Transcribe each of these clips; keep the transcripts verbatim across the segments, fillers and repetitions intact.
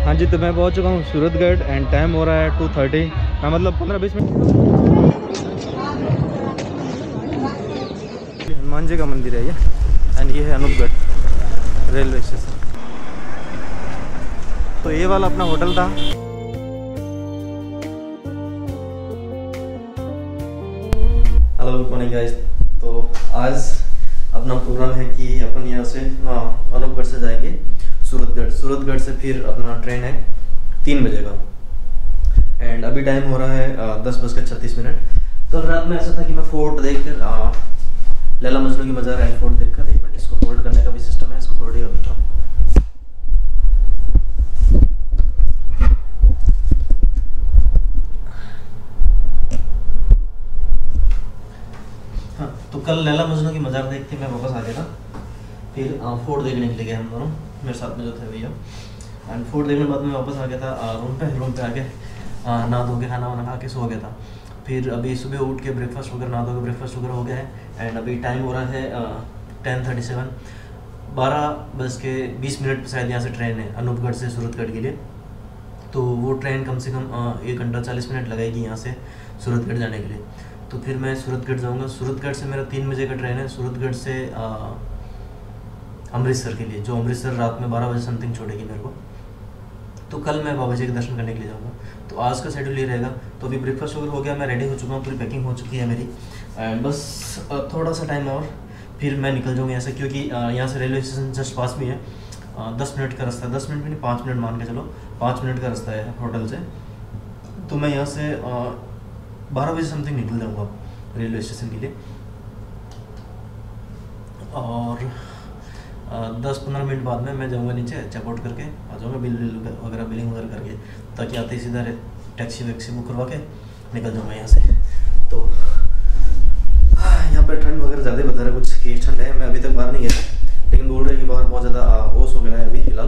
हाँ जी, तो मैं पहुंच चुका हूँ सूरतगढ़ एंड टाइम हो रहा है टू थर्टी। हाँ मतलब पंद्रह बीस मिनट। हनुमान जी का मंदिर है ये, एंड ये है अनूपगढ़ रेलवे स्टेशन। तो ये वाला अपना होटल था। Hello good morning guys. तो आज अपना प्रोग्राम है कि अपन यहाँ से हाँ अनूपगढ़ से जाएंगे सूरतगढ़। सूरतगढ़ से फिर अपना ट्रेन है तीन बजे का, एंड अभी टाइम हो रहा है दस बज कर छत्तीस मिनट। कल रात में ऐसा था कि मैं फोर्ट देखकर लैला मजनू की मज़ार है, फोर्ट देखकर एक मिनट इसको होल्ड करने का भी सिस्टम है, इसको होल्ड ही कर देता हूँ। हाँ, तो कल लैला मजनू की मज़ार देख के मैं वापस आ गया था। फिर फोर्ट देखने के लिए गए हम दोनों, मेरे साथ में जो थे भैया। एंड फोर्ट देखने के बाद मैं वापस आ गया था रूम पे। रूम पे आके नहा धो के खाना वाना खा के सो गया था। फिर अभी सुबह उठ के ब्रेकफास्ट वगैरह नहा धो के ब्रेकफास्ट वगैरह हो गया है। एंड अभी टाइम हो रहा है टेन थर्टी सेवन बारह बज के बीस मिनट पर शायद यहाँ से ट्रेन है अनूपगढ़ से सूरतगढ़ के लिए। तो वो ट्रेन कम से कम एक घंटा चालीस मिनट लगेगी यहाँ से सूरतगढ़ जाने के लिए। तो फिर मैं सूरतगढ़ जाऊँगा। सूरतगढ़ से मेरा तीन बजे का ट्रेन है सूरतगढ़ से अमृतसर के लिए, जो अमृतसर रात में बारह बजे समथिंग छोड़ेगी मेरे को। तो कल मैं बाबा जी के दर्शन करने के लिए जाऊँगा। तो आज का शेड्यूल ये रहेगा। तो अभी ब्रेकफास्ट वगैरह हो गया, मैं रेडी हो चुका हूँ, पूरी पैकिंग हो चुकी है मेरी। एंड बस थोड़ा सा टाइम और फिर मैं निकल जाऊँगा यहाँ से, क्योंकि यहाँ से रेलवे स्टेशन जस्ट पास में है। दस मिनट का रास्ता है, दस मिनट में नहीं पाँच मिनट मान के चलो, पाँच मिनट का रास्ता है होटल से। तो मैं यहाँ से बारह बजे समथिंग निकल जाऊँगा रेलवे स्टेशन के लिए। और दस पंद्रह मिनट बाद में मैं जाऊँगा नीचे, चेकआउट करके आ जाऊँगा, बिल बिल वगैरह बिलिंग वगैरह करके, ताकि आते ही सीधा टैक्सी वैक्सी बुक करवा के निकल जाऊँगा यहाँ से। तो यहाँ पर ठंड वगैरह ज़्यादा बता रहा है कुछ कि ठंड है। मैं अभी तक बाहर नहीं गया, लेकिन बोल रहे हैं कि बाहर बहुत ज़्यादा ओस हो गया है अभी फ़िलहाल।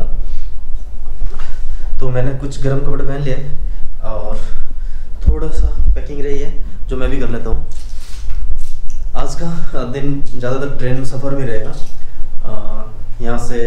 तो मैंने कुछ गर्म कपड़े पहन लिए और थोड़ा सा पैकिंग रही है जो मैं भी कर लेता हूँ। आज का दिन ज़्यादातर ट्रेन सफ़र में रहेगा। यहाँ से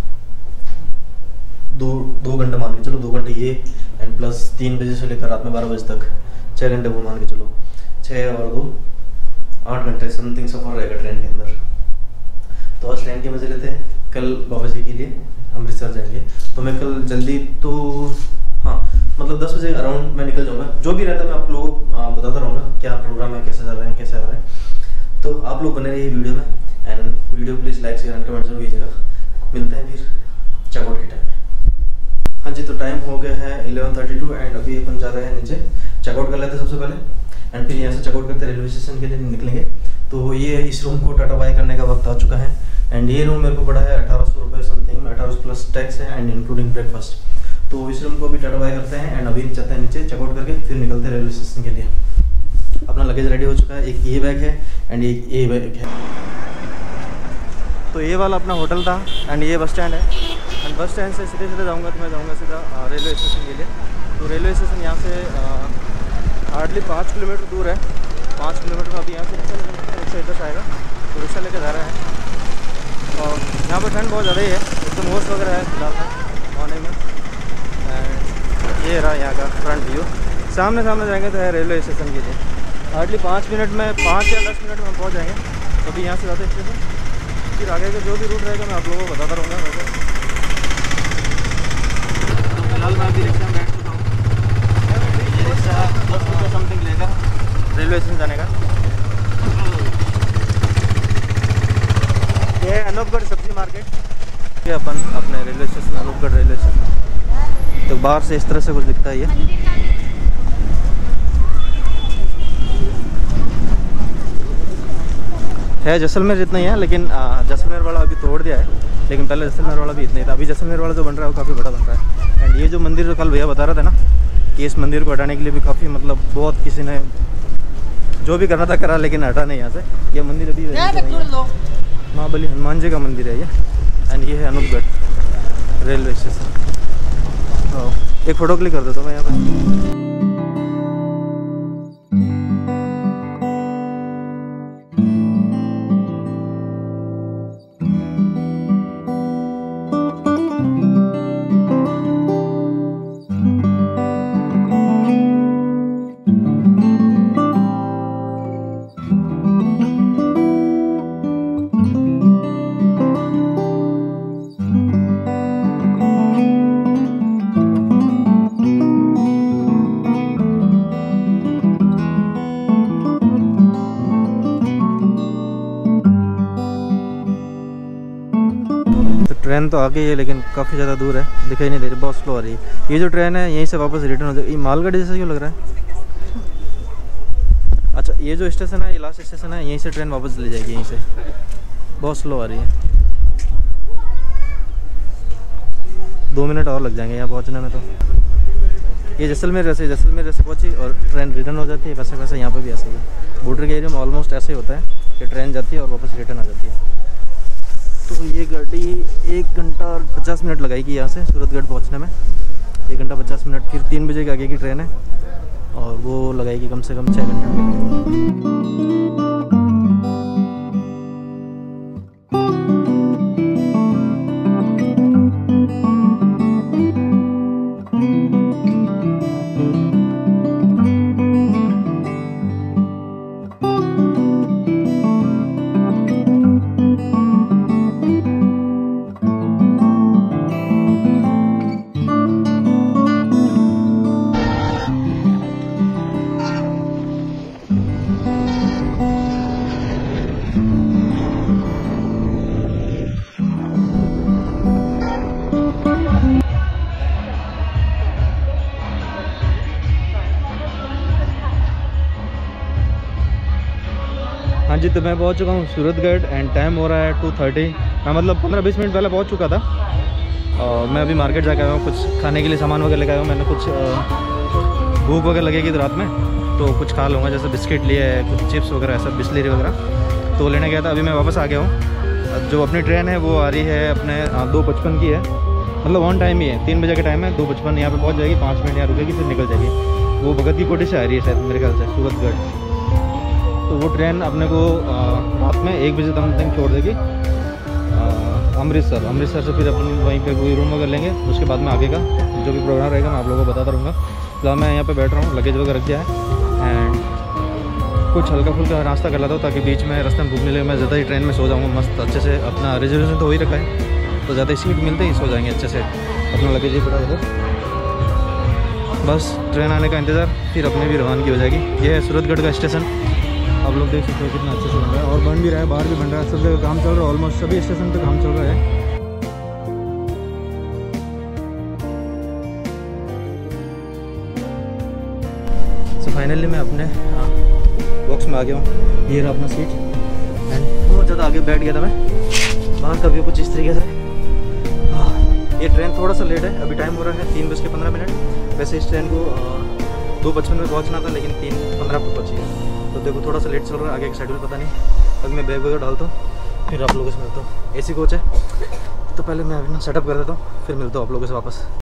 दो दो घंटे मान के चलो, दो घंटे ये एंड प्लस तीन बजे से लेकर रात में बारह बजे तक छः घंटे वो मान के चलो, छः और दो आठ घंटे समथिंग सफ़र रहेगा ट्रेन के अंदर। तो आज ट्रेन के मजे लेते हैं। कल बाबा जी के लिए अमृतसर जाएंगे, तो मैं कल जल्दी तो हाँ मतलब दस बजे अराउंड मैं निकल जाऊँगा। जो भी रहता है मैं आप लोगों को बताता रहूँगा क्या प्रोग्राम है, कैसे चल रहे हैं, कैसे आ रहे हैं। तो आप लोग बने रहिए वीडियो में, and video please like share and comment जरूर कीजिएगा। मिलते हैं फिर चेकआउट के टाइम में। हाँ जी, तो टाइम हो गया है इलेवन थर्टी टू एंड अभी अपन जा रहे हैं नीचे, चेकआउट कर लेते हैं सबसे पहले, एंड फिर यहाँ से चेकआउट करते रेलवे स्टेशन के लिए निकलेंगे। तो ये इस रूम को टाटा बाय करने का वक्त आ चुका है। एंड ये रूम मेरे को पड़ा है अठारह सौ रुपये समथिंग, अठारह सौ प्लस टैक्स है एंड इंक्लूडिंग ब्रेकफास्ट। तो इस रूम को अभी टाटा बाय करते हैं एंड अभी चलते हैं नीचे चेकआउट करके फिर निकलते हैं रेलवे स्टेशन के लिए। अपना लगेज रेडी हो चुका है, एक ये बैग है एंड एक ये बैग है। तो ये वाला अपना होटल था एंड ये बस स्टैंड है। एंड बस स्टैंड से सीधे सीधे जाऊँगा तो मैं जाऊँगा सीधा रेलवे स्टेशन के लिए। तो रेलवे स्टेशन यहाँ से हार्डली पाँच किलोमीटर दूर है। पाँच किलोमीटर का अभी यहाँ से रिक्शा इधर से आएगा, तो रिक्शा लेकर जा रहे हैं। और यहाँ पर ठंड बहुत ज़्यादा ही है, एकदम ओस वगैरह है फिलहाल मॉर्निंग में। एंड ये रहा यहाँ का फ्रंट व्यू। सामने सामने जाएंगे तो है रेलवे स्टेशन के लिए। हार्डली पाँच मिनट में पाँच या दस मिनट में हम पहुँच जाएंगे। तो अभी यहाँ से जाते स्टेशन, फिर आगे का जो भी रूट रहेगा मैं आप लोगों को बताता रहूँगा। वैसे फिलहाल मैं अभी रिक्शा में बैठ चुका हूँ। ये रिक्शा दस रुपये समथिंग लेगा रेलवे स्टेशन जाने का। ये है अनूपगढ़ सब्जी मार्केट। ये अपन अपने railway station Anupgarh railway station, तो बाहर से इस तरह से कुछ दिखता है। ये है जैसलमेर जितना ही है, लेकिन जैसलमेर वाला अभी तोड़ दिया है, लेकिन पहले जैसलमेर वाला भी इतना ही था। अभी जैसलमेर वाला जो बन रहा है वो काफ़ी बड़ा बन रहा है। एंड ये जो मंदिर जो कल भैया बता रहा था ना कि इस मंदिर को हटाने के लिए भी काफ़ी मतलब बहुत किसी ने जो भी करना था करा, लेकिन हटा नहीं यहाँ से। ये मंदिर अभी महाबली हनुमान जी का मंदिर है ये। एंड ये है अनूपगढ़ रेलवे स्टेशन। एक फ़ोटो क्लिक कर देता हूँ मैं यहाँ पर। ट्रेन तो आ गई है लेकिन काफ़ी ज़्यादा दूर है, दिखाई नहीं दे रही, बहुत स्लो आ रही है। ये जो ट्रेन है यहीं से वापस रिटर्न हो जाएगी। ये मालगाड़ी जैसा क्यों लग रहा है? अच्छा, ये जो स्टेशन है, ये लास्ट स्टेशन है, यहीं से ट्रेन वापस ले जाएगी, यहीं से। बहुत स्लो आ रही है, दो मिनट और लग जाएंगे यहाँ पहुँचने में। तो ये जैसलमेर जैसे जैसलमेर जैसे पहुँची और ट्रेन रिटर्न हो जाती है, वैसे वैसे यहाँ पर भी ऐसे ही है। बॉर्डर के एरिया में ऑलमोस्ट ऐसे ही होता है कि ट्रेन जाती है और वापस रिटर्न आ जाती है। तो ये गाड़ी एक घंटा और पचास मिनट लगाएगी यहाँ से सूरतगढ़ पहुँचने में, एक घंटा पचास मिनट। फिर तीन बजे के आगे की ट्रेन है और वो लगाएगी कम से कम छः घंटे के हाँ जी, तो मैं पहुंच चुका हूँ सूरतगढ़ एंड टाइम हो रहा है टू थर्टी। मैं मतलब पंद्रह बीस मिनट पहले पहुंच चुका था। और मैं अभी मार्केट जाकर आया हूँ, कुछ खाने के लिए सामान वगैरह लेकर आया हूँ। मैंने कुछ भूख वगैरह लगेगी तो रात में तो कुछ खा लूँगा, जैसे बिस्किट लिए है, कुछ चिप्स वगैरह, सब बिस्लेरी वगैरह तो लेने गया था। अभी मैं वापस आ गया हूँ। जो अपनी ट्रेन है वो आ रही है अपने दो पचपन की है, मतलब ऑन टाइम ही है, तीन बजे का टाइम है, दो पचपन यहाँ पर पहुँच जाएगी, पाँच मिनट यहाँ रुकेगी, फिर निकल जाएगी। वो भगत की कोठी से आ रही है शायद, मेरे ख्याल से सूरतगढ़। तो वो ट्रेन अपने को रात में एक बजे तक छोड़ देगी अमृतसर। अमृतसर से फिर अपन वहीं पे कोई रूम वगैरह लेंगे, उसके बाद में आगे का जो भी प्रोग्राम रहेगा मैं आप लोगों को बताता रहूँगा। फिलहाल मैं यहाँ पे बैठ रहा हूँ, लगेज वगैरह रख दिया है एंड कुछ हल्का फुल्का नाश्ता कर लेता हूँ ताकि बीच में रास्ते में भूख मिले। मैं ज़्यादा ही ट्रेन में सो जाऊँगा मस्त अच्छे से। अपना रिजर्वेशन तो हो ही रखा है, तो ज़्यादा ही सीट मिलते ही सो जाएंगे अच्छे से। अपना लगेज ही पड़ा इधर, बस ट्रेन आने का इंतज़ार, फिर अपने भी रवानगी हो जाएगी। ये है सूरतगढ़ का स्टेशन, आप लोग देख सकते हो कितना अच्छे से बन रहा है और बन भी रहा है, बाहर भी बन रहा है, सब जगह काम चल रहा है, ऑलमोस्ट सभी स्टेशन पे काम चल रहा है। सो फाइनली मैं अपने बॉक्स में आ गया हूँ। ये रहा अपना सीट एंड बहुत ज़्यादा आगे बैठ गया था मैं। बाहर का व्यू कुछ इस तरीके से। ये ट्रेन थोड़ा सा लेट है, अभी टाइम हो रहा है तीन बज के पंद्रह मिनट। वैसे इस ट्रेन को दो पचपन में पहुँचना था लेकिन तीन पंद्रह पर पहुँची है। तो देखो थोड़ा सा लेट चल रहा है, आगे का शेड्यूल पता नहीं। अभी मैं बैग वगैरह डालता हूँ, फिर आप लोगों से मिलता हूँ। एसी कोच है तो पहले मैं अभी ना सेटअप कर देता हूँ, फिर मिलता हूँ आप लोगों से वापस।